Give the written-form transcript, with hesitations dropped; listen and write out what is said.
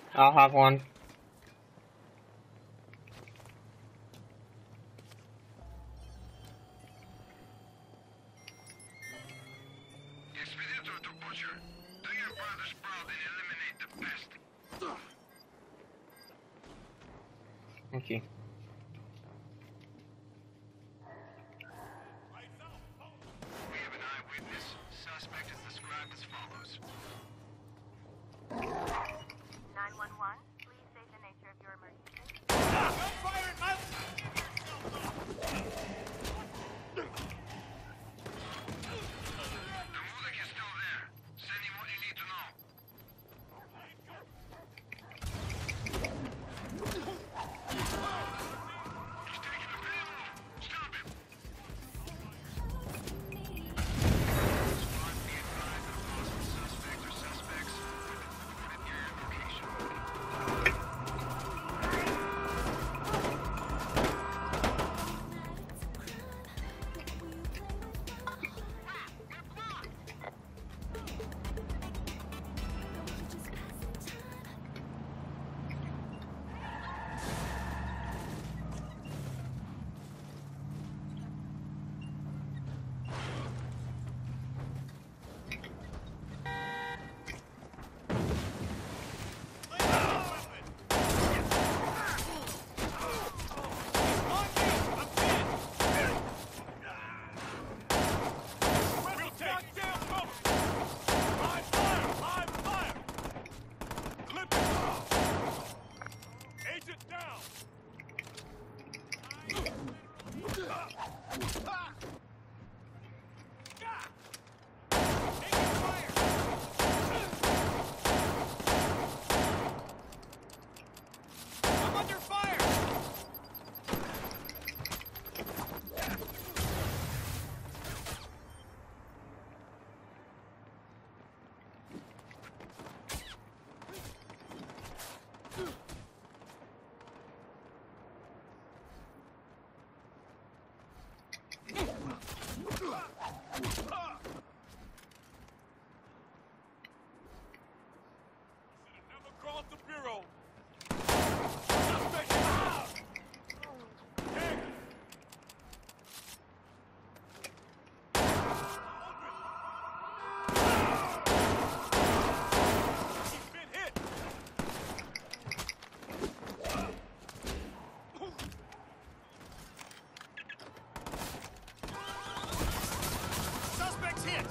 I'll have one. Expeditor to Butcher. Do your brothers proud and eliminate the pest. Okay. We have an eyewitness. Suspect is described as follows. 911, please state the nature of your emergency. Gunfire at my... The Mulek is still there. Send him what you need to know. He's taking a payload. Stop him. Squad be advised that possible suspect or suspects have been reported near your location. I'm under fire! Never cross the bureau. Suspect out! He's been hit. Suspect's hit.